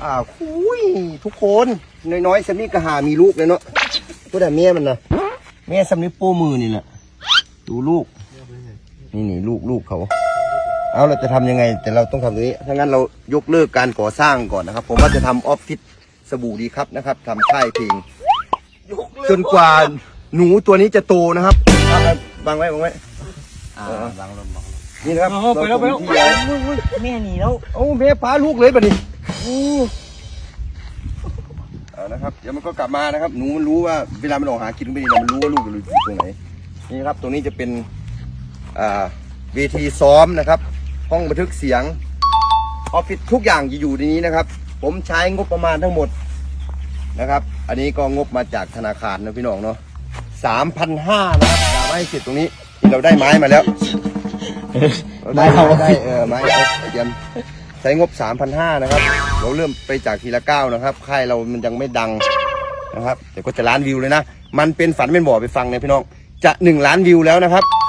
คุยทุกคนน้อยๆสำนีกระหามีลูกเลยเนาะก็แต่แม่มันนะแม่สำนีโป้มือนี่แหละดูลูกนี่ลูกเขาเอาเราจะทำยังไงแต่เราต้องทำตรงนี้ถ้างั้นเรายกเลิกการก่อสร้างก่อนนะครับผมว่าจะทำออฟฟิศสบู่ดีครับนะครับทำค่ายเพลงจนกว่าหนูตัวนี้จะโตนะครับวางไว้วางลงนี่นะครับไปแล้วแม่หนีแล้วโอ้แม่พาลูกเลยบัดนี้นะครับเดี๋ยวมันก็กลับมานะครับหนูมันรู้ว่าเวลามันออกหากินไม่ดีมันรู้ว่าลูกอยู่ตรงไหนนี่ครับตรงนี้จะเป็นเวทีซ้อมนะครับห้องบันทึกเสียงออฟฟิศทุกอย่างจะอยู่ในนี้นะครับผมใช้งบประมาณทั้งหมดนะครับอันนี้ก็งบมาจากธนาคารนะพี่น้องเนาะ3,500นะครับจะให้เสร็จตรงนี้เราได้ไม้มาแล้วได้ไม้เตรียมใช้งบ3,500นะครับเราเริ่มไปจากทีละ9นะครับค่ายเรามันยังไม่ดังนะครับแต่ก็จะล้านวิวเลยนะมันเป็นฝันเป็นบ่อไปฟังเนี่ยพี่น้องจะ1 ล้านวิวแล้วนะครับ